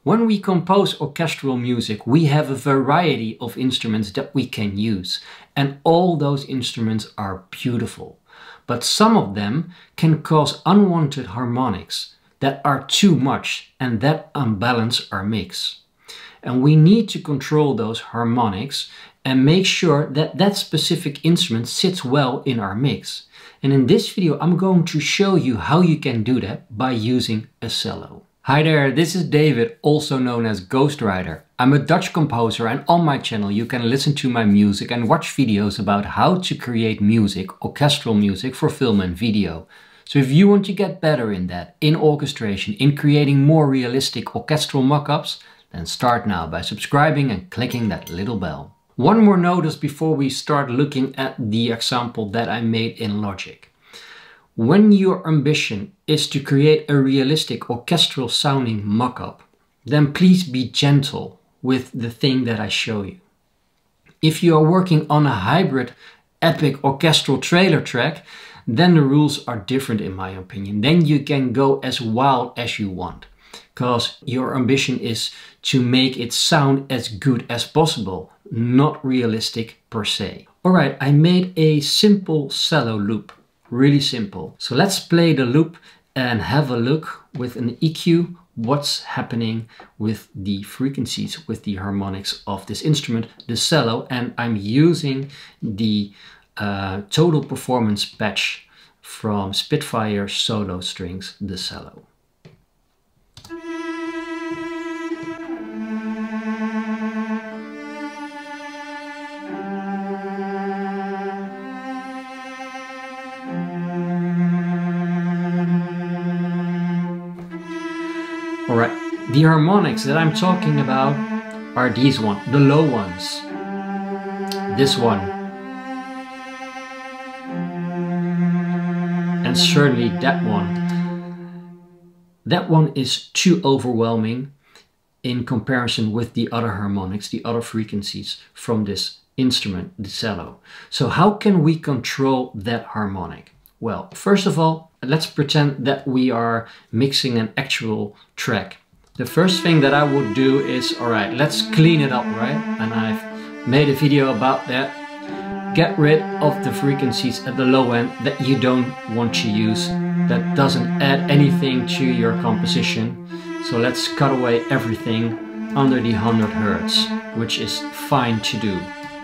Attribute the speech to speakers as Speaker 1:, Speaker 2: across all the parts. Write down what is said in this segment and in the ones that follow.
Speaker 1: When we compose orchestral music, we have a variety of instruments that we can use, and all those instruments are beautiful. But some of them can cause unwanted harmonics that are too much and that unbalance our mix. And we need to control those harmonics and make sure that that specific instrument sits well in our mix. And in this video, I'm going to show you how you can do that by using a cello. Hi there, this is David, also known as Ghostwriter. I'm a Dutch composer, and on my channel you can listen to my music and watch videos about how to create music, orchestral music for film and video. So if you want to get better in that, in orchestration, in creating more realistic orchestral mock-ups, then start now by subscribing and clicking that little bell. One more notice before we start looking at the example that I made in Logic. When your ambition is to create a realistic orchestral sounding mock-up, then please be gentle with the thing that I show you. If you are working on a hybrid epic orchestral trailer track, then the rules are different in my opinion. Then you can go as wild as you want, because your ambition is to make it sound as good as possible, not realistic per se. Alright, I made a simple cello loop. Really simple. So let's play the loop and have a look with an EQ what's happening with the frequencies, with the harmonics of this instrument, the cello, and I'm using the Total Performance patch from Spitfire Solo Strings, the cello. Alright, the harmonics that I'm talking about are these ones, the low ones. This one. And certainly that one. That one is too overwhelming in comparison with the other harmonics, the other frequencies from this instrument, the cello. So how can we control that harmonic? Well, first of all, let's pretend that we are mixing an actual track. The first thing that I would do is, alright, let's clean it up, right? And I've made a video about that. Get rid of the frequencies at the low end that you don't want to use, that doesn't add anything to your composition. So let's cut away everything under the 100 Hertz, which is fine to do.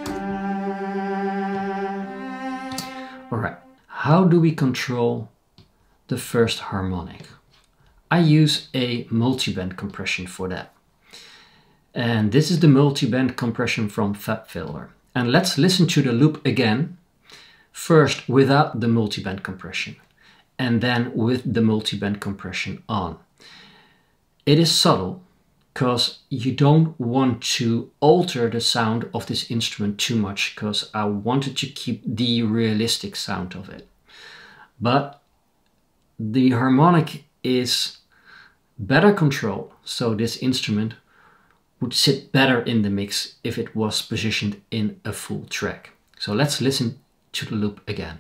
Speaker 1: Alright. How do we control the first harmonic? I use a multiband compression for that. And this is the multiband compression from FabFilter. And let's listen to the loop again, first without the multiband compression, and then with the multiband compression on. It is subtle, because you don't want to alter the sound of this instrument too much, because I wanted to keep the realistic sound of it. But the harmonic is better controlled, so this instrument would sit better in the mix if it was positioned in a full track. So let's listen to the loop again.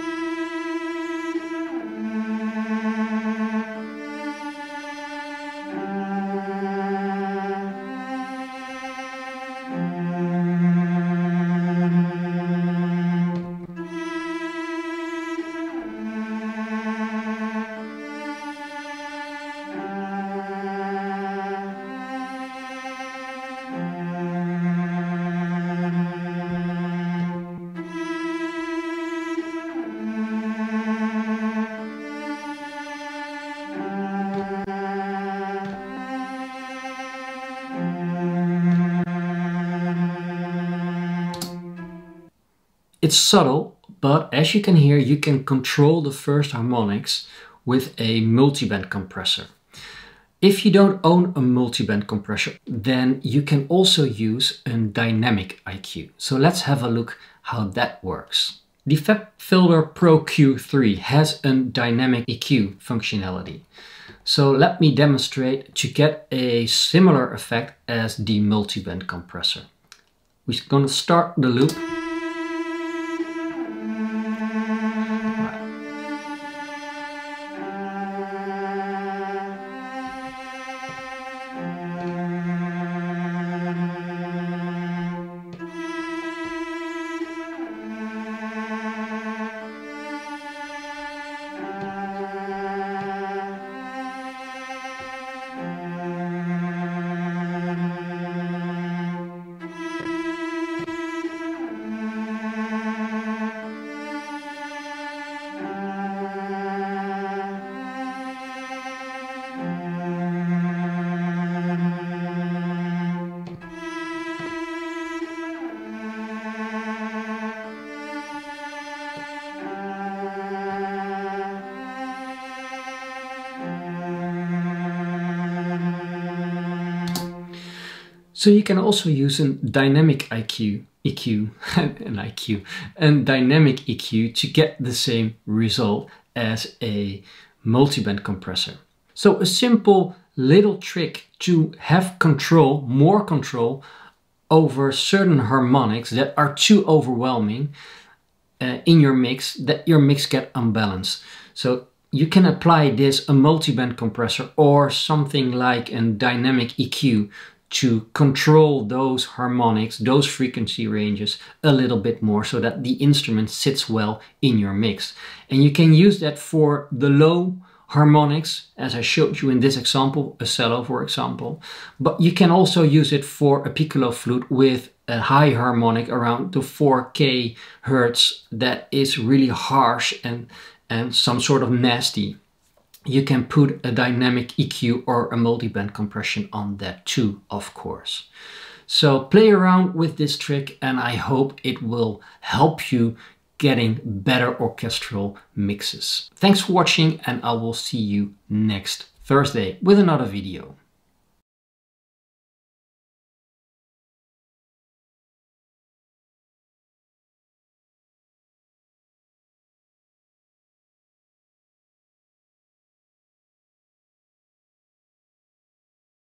Speaker 1: It's subtle, but as you can hear, you can control the first harmonics with a multiband compressor. If you don't own a multiband compressor, then you can also use a dynamic EQ. So let's have a look how that works. The FabFilter Pro Q3 has a dynamic EQ functionality. So let me demonstrate to get a similar effect as the multiband compressor. We're going to start the loop. So you can also use a dynamic and dynamic EQ to get the same result as a multiband compressor. So a simple little trick to have control, more control over certain harmonics that are too overwhelming in your mix, that your mix get unbalanced. So you can apply this a multiband compressor or something like a dynamic EQ to control those harmonics, those frequency ranges a little bit more so that the instrument sits well in your mix. And you can use that for the low harmonics, as I showed you in this example, a cello for example, but you can also use it for a piccolo flute with a high harmonic around the 4K hertz that is really harsh and some sort of nasty. You can put a dynamic EQ or a multiband compression on that too, of course. So play around with this trick and I hope it will help you getting better orchestral mixes. Thanks for watching and I will see you next Thursday with another video.